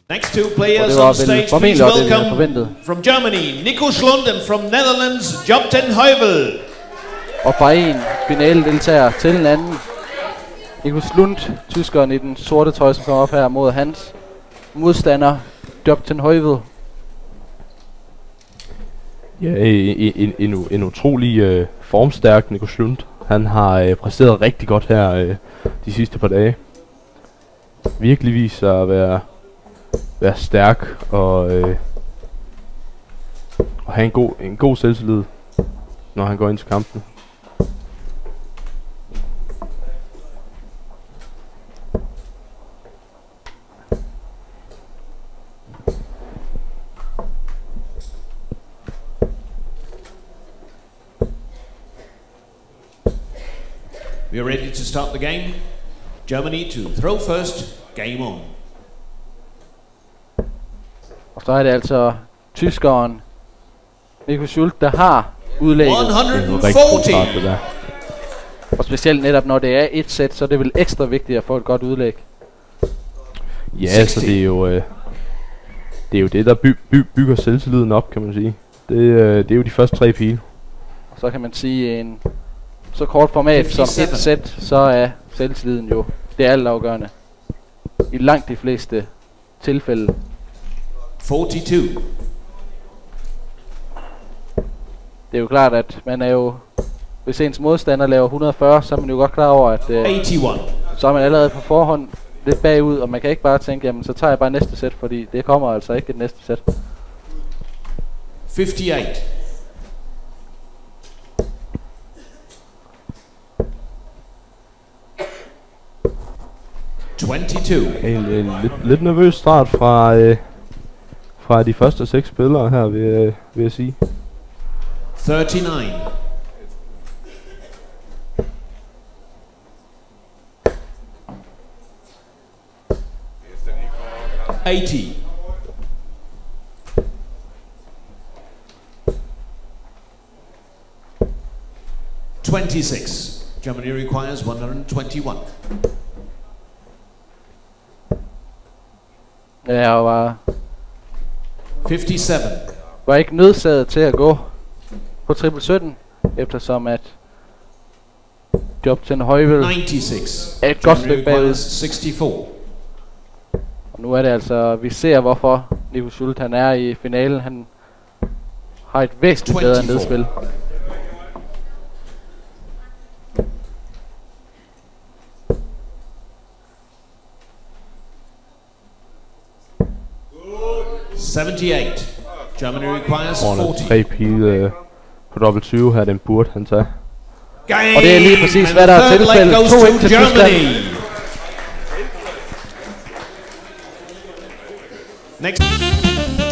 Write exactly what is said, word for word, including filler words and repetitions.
Next two players on stage, please welcome from Germany, Nico Schlund, and from Netherlands, Job ten Heuvel. Og fra en finale-deltager til en anden. Nico Schlund, tyskeren i den sorte trøje, som kommer op her mod hans modstander, Job ten Heuvel. Ja, en, en, en utrolig øh, formstærk Nico Schlund. Han har øh, præsteret rigtig godt her øh, de sidste par dage. Virkelig viser sig at være, være stærk og, øh, og have en god, en god selvtillid, når han går ind til kampen. We are ready to start the game. Germany to throw first. Game on. Og så er det altså tyskeren Nico Schlund, der har udlægget. et hundrede fyrre. Og specielt netop når det er et sæt, så er det vel ekstra vigtigt at få et godt udlæg. Ja, så altså det er jo øh, det er jo det der by, by, bygger selvtilliden op, kan man sige. Det, øh, det er jo de første tre pile. Og så kan man sige en så kort format som et sæt, så er selvtilliden jo det altafgørende i langt de fleste tilfælde. fireogfyrre. Det er jo klart, at man er jo, hvis ens modstander laver et hundrede og fyrre, så er man jo godt klar over, at øh, så er man allerede på forhånd lidt bagud, og man kan ikke bare tænke, jamen så tager jeg bare næste sæt, fordi det kommer altså ikke et næste sæt. fireoghalvfems. toogtyve. En, en lidt, lidt nervøs start fra, øh, fra de første seks spillere her, vil, øh, vil jeg sige. treogtredive. eighty. twenty-six. Germany requires one hundred twenty-one. Ja, jeg var, halvtreds. var ikke nødsaget til at gå på triple sytten, eftersom at Job ten Heuvel nioghalvfems. er et godt stykke bagud. seksogfirs. Og nu er det altså, vi ser hvorfor Nico Schlund han er i finalen. Han har et væsentligt bedre nedspil. seventy-eight. Germany requires fyrre. Tre pile på dobbelt tyve her, den burde han tage. Og det er lige præcis hvad der er tilfældet. to et til Tyskland. Next.